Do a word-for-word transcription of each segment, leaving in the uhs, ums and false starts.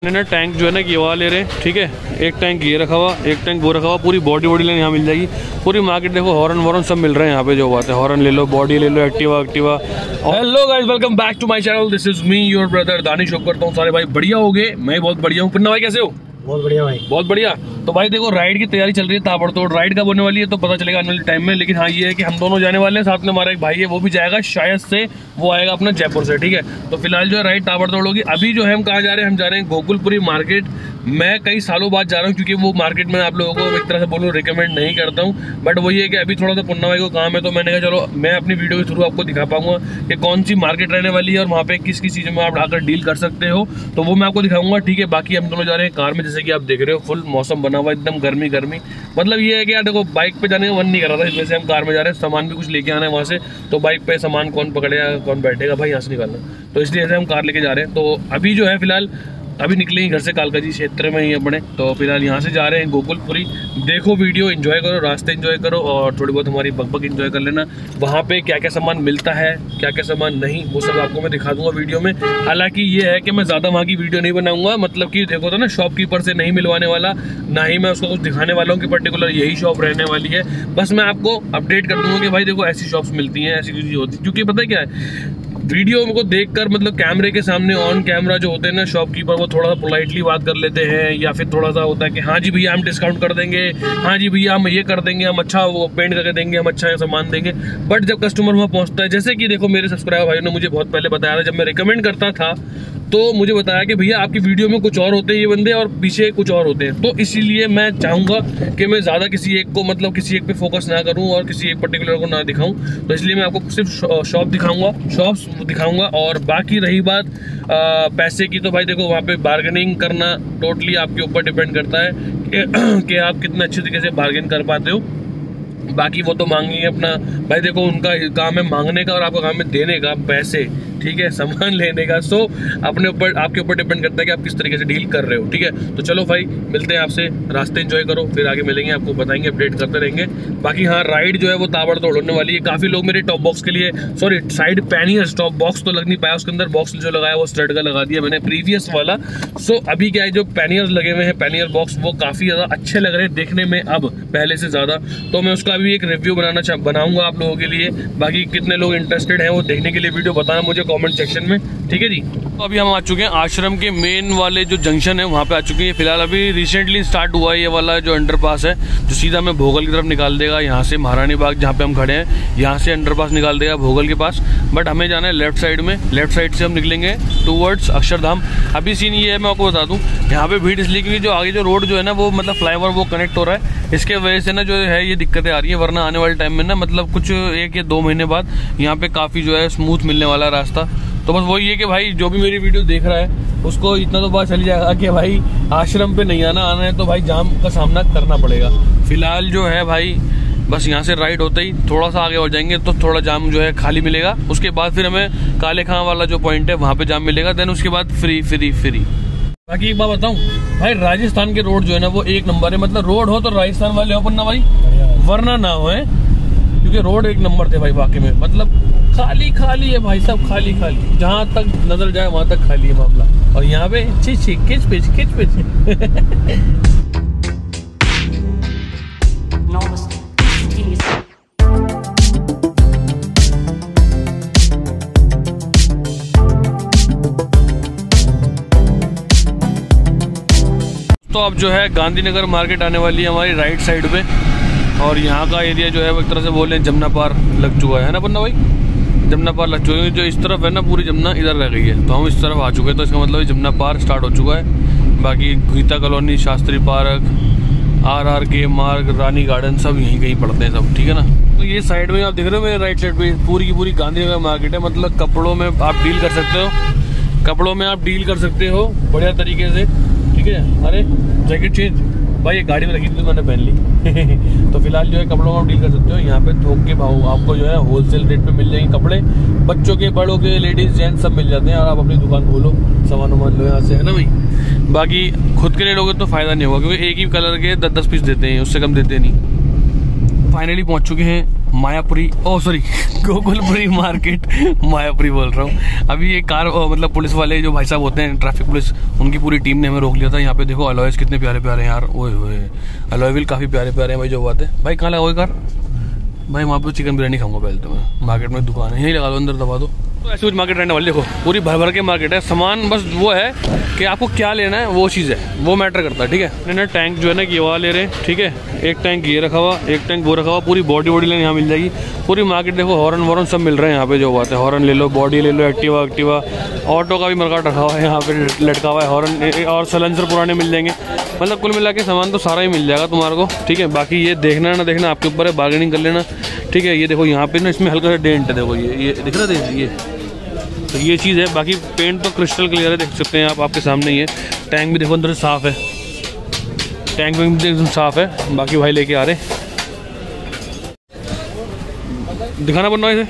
ना टैंक जो है ना ये वाला ले रहे हैं, ठीक है। एक टैंक ये रखा हुआ, एक टैंक वो रखा हुआ, पूरी बॉडी बॉडी लेने यहाँ मिल जाएगी। पूरी मार्केट देखो, हॉर्न वॉर्न सब मिल रहे हैं यहाँ पे। जो बात है, हॉर्न ले लो, बॉडी ले लो, Activa Activa. Hello guys, welcome back to my channel. This is me your brother Danish. Hope करता हूँ सारे भाई बढ़िया हो गए। मैं बहुत बढ़िया हूँ। पन्ना भाई कैसे हो? बहुत बढ़िया भाई, बहुत बढ़िया। तो भाई देखो, राइड की तैयारी चल रही है ताबड़तोड़। राइड कब होने वाली है तो पता चलेगा आने वाले टाइम में। लेकिन हाँ ये है कि हम दोनों जाने वाले हैं, साथ में हमारा एक भाई है वो भी जाएगा, शायद से वो आएगा अपना जयपुर से, ठीक है। तो फिलहाल जो है राइड ताबड़तोड़ होगी। अभी जो है हम कहाँ जा रहे हैं? हम जा रहे हैं गोकुलपुरी मार्केट। मैं कई सालों बाद जा रहा हूँ क्योंकि वो मार्केट में आप लोगों को एक तरह से बोलूँ रिकमेंड नहीं करता हूँ। बट वही है कि अभी थोड़ा सा पुन्ना भाई को काम है, तो मैंने कहा चलो मैं अपनी वीडियो के थ्रू आपको दिखा पाऊंगा कि कौन सी मार्केट रहने वाली है और वहाँ पे किस किस चीज़ में आप आकर डील कर सकते हो, तो वो मैं आपको दिखाऊंगा, ठीक है। बाकी हम दोनों जा रहे हैं कार में, जैसे कि आप देख रहे हो, फुल मौसम बना हुआ एकदम गर्मी गर्मी। मतलब ये है कि यार देखो, बाइक पे जाने का मन नहीं कर रहा था, इस वजह से हम कार में जा रहे हैं। सामान भी कुछ लेके आना है वहाँ से, तो बाइक पे सामान कौन पकड़ेगा, कौन बैठेगा भाई, यहाँ से निकालना, तो इसलिए हम कार लेके जा रहे हैं। तो अभी जो है फिलहाल अभी निकले ही घर से, कालका जी क्षेत्र में ही अपने। तो फिलहाल यहाँ से जा रहे हैं गोकुलपुरी। देखो वीडियो एंजॉय करो, रास्ते एंजॉय करो और थोड़ी बहुत हमारी बकबक एंजॉय कर लेना। वहाँ पे क्या क्या सामान मिलता है, क्या क्या सामान नहीं, वो सब आपको मैं दिखा दूंगा वीडियो में। हालांकि ये है कि मैं ज़्यादा वहाँ की वीडियो नहीं बनाऊंगा, मतलब कि देखो तो ना, शॉपकीपर से नहीं मिलवाने वाला, ना ही मैं उसको कुछ दिखाने वाला हूँ कि पर्टिकुलर यही शॉप रहने वाली है। बस मैं आपको अपडेट कर दूँगा कि भाई देखो ऐसी शॉप्स मिलती हैं, ऐसी चीज़ें होती है। क्योंकि पता है क्या है, वीडियो को देखकर मतलब कैमरे के सामने ऑन कैमरा जो होते हैं ना शॉपकीपर, वो थोड़ा सा पोलाइटली बात कर लेते हैं, या फिर थोड़ा सा होता है कि हाँ जी भैया हम डिस्काउंट कर देंगे, हाँ जी भैया हम ये कर देंगे, हम अच्छा वो पेंट करके देंगे, हम अच्छा सामान देंगे। बट जब कस्टमर वहाँ पहुँचता है, जैसे कि देखो मेरे सब्सक्राइबर भाइयों ने मुझे बहुत पहले बताया था, जब मैं रिकमेंड करता था तो मुझे बताया कि भैया आपकी वीडियो में कुछ और होते हैं ये बंदे और पीछे कुछ और होते हैं। तो इसीलिए मैं चाहूँगा कि मैं ज़्यादा किसी एक को, मतलब किसी एक पे फोकस ना करूँ और किसी एक पर्टिकुलर को ना दिखाऊँ। तो इसलिए मैं आपको सिर्फ शॉप दिखाऊँगा, शॉप्स दिखाऊँगा। और बाकी रही बात आ, पैसे की, तो भाई देखो वहाँ पे बार्गेनिंग करना टोटली आपके ऊपर डिपेंड करता है कि, कि आप कितने अच्छे तरीके से बार्गेन कर पाते हो। बाकी वो तो मांगेंगे अपना, भाई देखो उनका काम है मांगने का और आपका काम है देने का पैसे, ठीक है, सामान लेने का। सो अपने ऊपर, आपके ऊपर डिपेंड करता है कि आप किस तरीके से डील कर रहे हो, ठीक है। तो चलो भाई मिलते हैं आपसे, रास्ते एंजॉय करो, फिर आगे मिलेंगे, आपको बताएंगे, अपडेट करते रहेंगे। बाकी हाँ, राइड जो है वो ताबड़तोड़ होने वाली है। काफ़ी लोग मेरे टॉप बॉक्स के लिए, sorry side panniers, top box तो लग नहीं पाया, उसके अंदर बॉक्स जो लगाया वो स्टड का लगा दिया मैंने प्रीवियस वाला। सो अभी क्या है, जो पैनियर्स लगे हुए हैं, पैनियर बॉक्स, वो काफ़ी ज़्यादा अच्छे लग रहे हैं देखने में अब पहले से ज़्यादा। तो मैं उसका भी एक रिव्यू बनाना चाह बनाऊंगा आप लोगों के लिए। बाकी कितने लोग इंटरेस्टेड हैं वो देखने के लिए वीडियो बताना मुझे कमेंट सेक्शन में, ठीक है जी। तो अभी हम आ चुके हैं आश्रम के मेन वाले जो जंक्शन है वहाँ पे आ चुके हैं। फिलहाल अभी रिसेंटली स्टार्ट हुआ है ये वाला जो अंडरपास है, जो सीधा हमें भोगल की तरफ निकाल देगा। यहाँ से महारानी बाग जहाँ पे हम खड़े हैं, यहाँ से अंडरपास निकाल देगा भोगल के पास। बट हमें जाना है लेफ्ट साइड में, लेफ्ट साइड से हम निकलेंगे टूवर्ड्स अक्षरधाम। अभी सीन ये है, मैं आपको बता दूँ, यहाँ पे भीड़ इसलिए क्योंकि जो आगे जो रोड जो है ना वो मतलब फ्लाईओवर वो कनेक्ट हो रहा है, इसके वजह से ना जो है ये दिक्कतें आ रही है। वरना आने वाले टाइम में ना, मतलब कुछ एक या दो महीने बाद यहाँ पे काफी जो है स्मूथ मिलने वाला रास्ता। तो बस वही है कि भाई जो भी मेरी वीडियो देख रहा है उसको इतना तो बात चली जाएगा कि भाई आश्रम पे नहीं आना, आना है तो भाई जाम का सामना करना पड़ेगा। फिलहाल जो है भाई बस यहाँ से राइट होते ही थोड़ा सा आगे हो जाएंगे तो थोड़ा जाम जो है खाली मिलेगा। उसके बाद फिर हमें काले खां वाला जो पॉइंट है वहाँ पे जाम मिलेगा। देन उसके बाद फ्री फ्री फ्री। बाकी एक बात बताऊं भाई, राजस्थान के रोड जो है ना वो एक नंबर है। मतलब रोड हो तो राजस्थान वाले हो पन्ना भाई, वरना ना हो है, क्योंकि रोड एक नंबर थे भाई वाकई में। मतलब खाली खाली है भाई, सब खाली खाली, जहाँ तक नजर जाए वहां तक खाली है मामला। और यहाँ पे ची ची खिच पिच खिच पिच। तो अब जो है गांधीनगर मार्केट आने वाली है हमारी राइट साइड पे। और यहाँ का एरिया जो है वो एक तरह से बोले जमुना पार लग चुका है ना पन्ना भाई, जमुना पार लग चुका है। जो इस तरफ है ना पूरी जमुना इधर रह गई है, तो हम इस तरफ आ चुके हैं। तो इसका मतलब जमुना पार स्टार्ट हो चुका है। बाकी Geeta colony, Shastri park, R R के मार्ग, रानी गार्डन सब यहीं कहीं पड़ते हैं सब, ठीक है ना। तो ये साइड में आप देख रहे हो मेरे राइट साइड पे पूरी की पूरी गांधीनगर मार्केट है। मतलब कपड़ों में आप डील कर सकते हो, कपड़ों में आप डील कर सकते हो बढ़िया तरीके से, ठीक है। अरे जैकेट चेंज भाई, एक गाड़ी में रखी थी तो मैंने पहन ली। तो फिलहाल जो है कपड़ों में आप डील कर सकते हो। यहाँ पे थोक के भाव आपको जो है होलसेल रेट पे मिल जाएंगे कपड़े, बच्चों के, बड़ों के, लेडीज जेंट्स सब मिल जाते हैं। और आप अपनी दुकान खोलो, सामान वामान लो यहाँ से, है ना भाई। बाकी खुद के लिए लोगे तो फायदा नहीं होगा, क्योंकि एक ही कलर के दस दस पीस देते हैं, उससे कम देते नहीं। फाइनली पहुँच चुके हैं Mayapuri, oh sorry Gokulpuri market, Mayapuri बोल रहा हूँ। अभी ये कार मतलब पुलिस वाले जो भाई साहब होते हैं, ट्रैफिक पुलिस, उनकी पूरी टीम ने हमें रोक लिया था। यहाँ पे देखो अलॉयस कितने प्यारे प्यारे हैं यार, ओए ओए अलॉय व्हील काफ़ी प्यारे प्यारे हैं भाई। जो बात है भाई, कहाँ लगा हुई कार भाई? वहाँ पे चिकन बिरयानी खाऊंगा पहले तो मैं। मार्केट में दुकान है, यहीं लगा दो, अंदर दबा दो। तो ऐसी कुछ मार्केट रहने वाली, देखो पूरी भर भर के मार्केट है। सामान बस वो है कि आपको क्या लेना है, वो चीज़ है, वो मैटर करता है, ठीक है ना। टैंक जो है ना ये वाला ले रहे हैं, ठीक है। एक टैंक ये रखा हुआ, एक टैंक वो रखा हुआ। पूरी बॉडी वॉडी लेने यहाँ मिल जाएगी। पूरी मार्केट देखो, हॉर्न वॉर्न सब मिल रहे हैं यहाँ पे। जो बात है, हॉर्न ले लो, बॉडी ले लो, एक्टिवा एक्टिवा ऑटो का भी मार्केट रखा हुआ है यहाँ पे, लटका हुआ है हॉर्न और सलेंसर पुराने मिल जाएंगे। मतलब कुल मिला के सामान तो सारा ही मिल जाएगा तुम्हारे को, ठीक है। बाकी ये देखना ना देखना आपके ऊपर है, बार्गेनिंग कर लेना, ठीक है। ये देखो यहाँ पे ना इसमें हल्का सा डेंट है, देखो ये ये दिख रहा है ये, तो ये चीज़ है। बाकी पेंट तो क्रिस्टल क्लियर है, देख सकते हैं आप, आपके सामने ही है। टैंक भी देखो अंदर से साफ़ है, टैंक भी एकदम साफ़ है। बाकी भाई लेके आ रहे, दिखाना पड़ना इसे।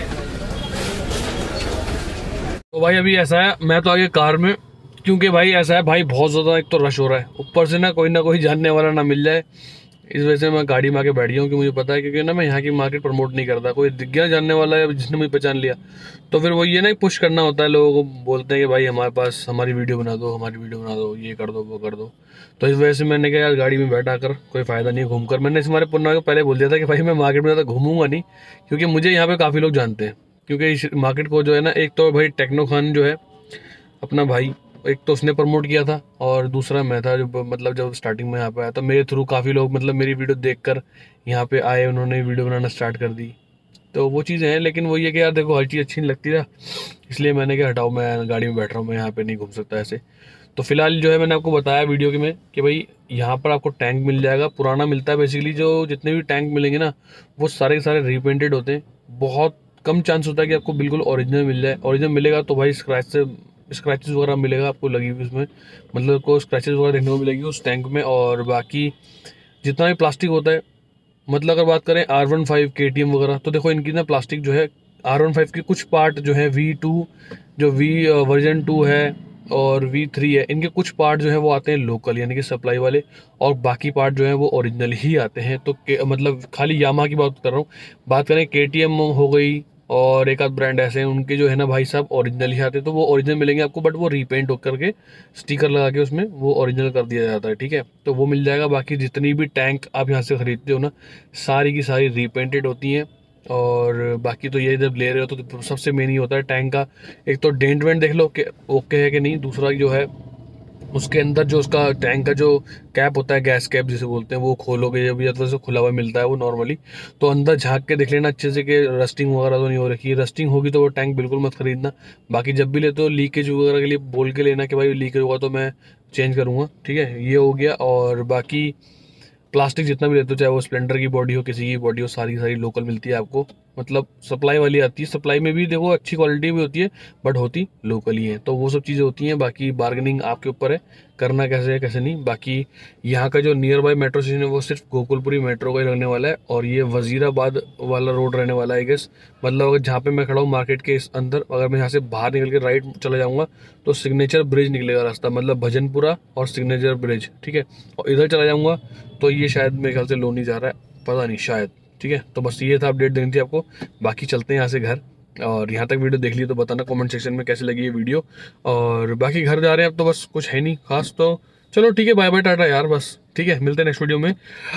तो भाई अभी ऐसा है, मैं तो आगे कार में, क्योंकि भाई ऐसा है भाई, बहुत ज़्यादा एक तो रश हो रहा है, ऊपर से ना कोई ना कोई जानने वाला ना मिल जाए। इस वजह से मैं गाड़ी में आके बैठ गया हूँ कि मुझे पता है, क्योंकि ना मैं यहाँ की मार्केट प्रमोट नहीं करता। कोई दिख गया जानने वाला है जिसने मुझे पहचान लिया, तो फिर वो ये ना पुश करना होता है। लोगों को बोलते हैं कि भाई हमारे पास हमारी वीडियो बना दो, हमारी वीडियो बना दो, ये कर दो वो कर दो। तो इस वजह से मैंने कहा यार गाड़ी में बैठा कर कोई फ़ायदा नहीं घूम कर। मैंने इस हमारे पुन्ना को पहले बोल दिया था कि भाई मैं मार्केट में ज़्यादा घूमूंगा नहीं, क्योंकि मुझे यहाँ पर काफ़ी लोग जानते हैं। क्योंकि इस मार्केट को जो है ना, एक तो भाई टेक्नो खान जो है अपना भाई, एक तो उसने प्रमोट किया था, और दूसरा मैं था जो मतलब जब स्टार्टिंग में यहाँ पे आया था, मेरे थ्रू काफ़ी लोग मतलब मेरी वीडियो देखकर यहाँ पे आए, उन्होंने वीडियो बनाना स्टार्ट कर दी। तो वो चीज़ें हैं, लेकिन वो ये कि यार देखो हर चीज़ अच्छी नहीं लगती ना, इसलिए मैंने क्या हटाओ, मैं गाड़ी में बैठ रहा हूँ, मैं यहाँ पे नहीं घूम सकता ऐसे। तो फिलहाल जो है मैंने आपको बताया वीडियो के में कि भाई यहाँ पर आपको टैंक मिल जाएगा, पुराना मिलता है बेसिकली। जो जितने भी टैंक मिलेंगे ना, वो सारे के सारे रीपेंटेड होते हैं। बहुत कम चांस होता है कि आपको बिल्कुल ओरिजिनल मिल जाए। ओरिजिनल मिलेगा तो भाई स्क्रैच से स्क्रैचेस वगैरह मिलेगा आपको लगी हुई उसमें, मतलब को स्क्रैचेस वगैरह देखने को मिलेगी उस टैंक में। और बाकी जितना भी प्लास्टिक होता है, मतलब अगर बात करें R one five K T M वगैरह, तो देखो इनकी ना प्लास्टिक जो है, आर वन फाइव के कुछ पार्ट जो है वी टू, जो वी वर्जन टू है और वी थ्री है, इनके कुछ पार्ट जो है वो आते हैं लोकल, यानी कि सप्लाई वाले, और बाकी पार्ट जो है वो ओरिजिनल ही आते हैं। तो मतलब खाली यामा की बात कर रहा हूँ। बात करें के टी एम हो गई और एक आध ब्रांड ऐसे हैं, उनके जो है ना भाई साहब ओरिजिनल ही आते हैं, तो वो ओरिजिनल मिलेंगे आपको, बट वो रीपेंट करके स्टिकर लगा के उसमें वो ओरिजिनल कर दिया जाता है, ठीक है। तो वो मिल जाएगा। बाकी जितनी भी टैंक आप यहाँ से ख़रीदते हो ना, सारी की सारी रीपेंटेड होती हैं। और बाकी तो ये जब ले रहे हो तो सबसे मेन ही होता है टैंक का, एक तो डेंट वेंट देख लो कि ओके है कि नहीं, दूसरा जो है उसके अंदर जो उसका टैंक का जो कैप होता है, गैस कैप जिसे बोलते हैं, वो खोलोगे जब, या तो वैसे खुला हुआ मिलता है वो नॉर्मली, तो अंदर झांक के देख लेना अच्छे से कि रस्टिंग वगैरह तो नहीं हो रखी है। रस्टिंग होगी तो वो टैंक बिल्कुल मत खरीदना। बाकी जब भी लेते हो लीकेज वगैरह के लिए बोल के लेना कि भाई लीकेज होगा तो मैं चेंज करूँगा, ठीक है। ये हो गया। और बाकी प्लास्टिक जितना भी लेते हो, चाहे वो स्प्लेंडर की बॉडी हो, किसी की बॉडी हो, सारी सारी लोकल मिलती है आपको, मतलब सप्लाई वाली आती है। सप्लाई में भी देखो अच्छी क्वालिटी भी होती है, बट होती लोकल ही है। तो वो सब चीज़ें होती हैं। बाकी बार्गेनिंग आपके ऊपर है, करना कैसे है कैसे नहीं। बाकी यहाँ का जो नियर बाय मेट्रो स्टेशन है वो सिर्फ गोकुलपुरी मेट्रो का ही रहने वाला है, और ये वजीराबाद वाला रोड रहने वाला है गेस। मतलब अगर जहाँ पे मैं खड़ा हूँ मार्केट के इस अंदर, अगर मैं यहाँ से बाहर निकल के राइट चला जाऊँगा तो सिग्नेचर ब्रिज निकलेगा रास्ता, मतलब भजनपुरा और सिग्नेचर ब्रिज, ठीक है। और इधर चला जाऊँगा तो ये शायद मेरे ख्याल से लोनी जा रहा है, पता नहीं शायद, ठीक है। तो बस ये था अपडेट देनी थी आपको। बाकी चलते हैं यहाँ से घर, और यहाँ तक वीडियो देख ली तो बताना कमेंट सेक्शन में कैसे लगी ये वीडियो। और बाकी घर जा रहे हैं अब, तो बस कुछ है नहीं खास। तो चलो ठीक है, बाय बाय टाटा यार, बस ठीक है, मिलते हैं नेक्स्ट वीडियो में।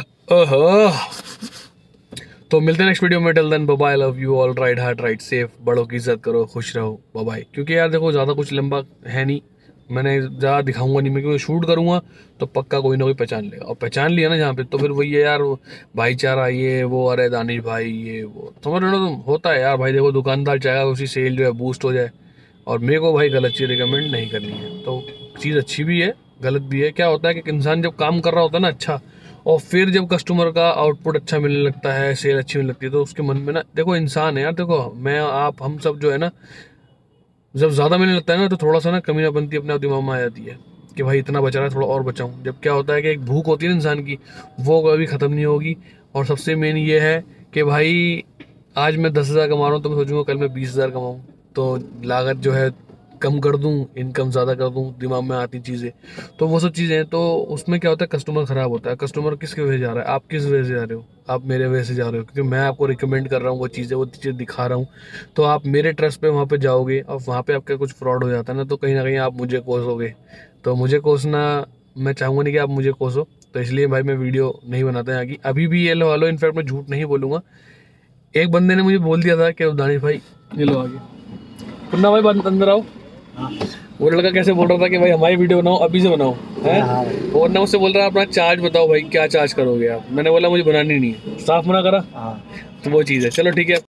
ओहो, तो मिलते हैं नेक्स्ट वीडियो में। Till then bye bye, love you all, ride hard ride safe, बड़ों की इज्जत करो, खुश रहो, बाय बाय। क्योंकि यार देखो ज़्यादा कुछ लंबा है नहीं, मैंने ज़्यादा दिखाऊंगा नहीं मैं, क्योंकि शूट करूँगा तो पक्का कोई ना कोई पहचान लेगा, और पहचान लिया ना जहाँ पे, तो फिर वही है यार, भाईचारा ये वो, अरे दानिश भाई ये वो, समझ रहे हो, तो होता है यार भाई। देखो दुकानदार चाहेगा उसी सेल जो है बूस्ट हो जाए, और मेरे को भाई गलत चीज़ रिकमेंड नहीं करनी है। तो चीज़ अच्छी भी है गलत भी है। क्या होता है कि इंसान जब काम कर रहा होता है ना अच्छा, और फिर जब कस्टमर का आउटपुट अच्छा मिलने लगता है, सेल अच्छी मिलने लगती है, तो उसके मन में ना, देखो इंसान है यार, देखो मैं आप हम सब जो है ना, जब ज़्यादा मिलने लगता है ना तो थोड़ा सा ना कमी ना बनती अपने आप दिमाग में आ जाती है कि भाई इतना बचा रहा है, थोड़ा और बचाऊं। जब क्या होता है कि एक भूख होती है ना इंसान की, वो कभी ख़त्म नहीं होगी। और सबसे मेन ये है कि भाई आज मैं दस हज़ार कमा रहा हूँ तो मैं सोचूंगा कल मैं बीस हज़ार कमाऊँ, तो लागत जो है कम कर दूं, इनकम ज़्यादा कर दूं, दिमाग में आती चीज़ें, तो वो सब चीज़ें हैं। तो उसमें क्या होता है, कस्टमर ख़राब होता है। कस्टमर किसके वजह से जा रहा है, आप किस वजह से जा रहे हो, आप मेरे वजह से जा रहे हो, क्योंकि मैं आपको रिकमेंड कर रहा हूँ वो चीज़ें, वो चीज़ें दिखा रहा हूँ, तो आप मेरे ट्रस्ट पे वहाँ पे जाओगे और वहाँ पे आपका कुछ फ्रॉड हो जाता है ना, तो कहीं ना कहीं आप मुझे कोसोगे। तो मुझे कोसना, मैं चाहूँगा नहीं कि आप मुझे कोसो, तो इसलिए भाई मैं वीडियो नहीं बनाता है आगे। अभी भी ये लो हेलो, इनफैक्ट मैं झूठ नहीं बोलूँगा, एक बंदे ने मुझे बोल दिया था कि दानिश भाई ये लो आगे, पुन्ना भाई बात अंदर आओ। वो लड़का कैसे बोल रहा था कि भाई हमारी वीडियो बनाओ, अभी से बनाओ, है। और ना उससे बोल रहा है अपना चार्ज बताओ भाई, क्या चार्ज करोगे आप। मैंने बोला मुझे बनानी नहीं है, साफ मना करा। तो वो चीज़ है, चलो ठीक है।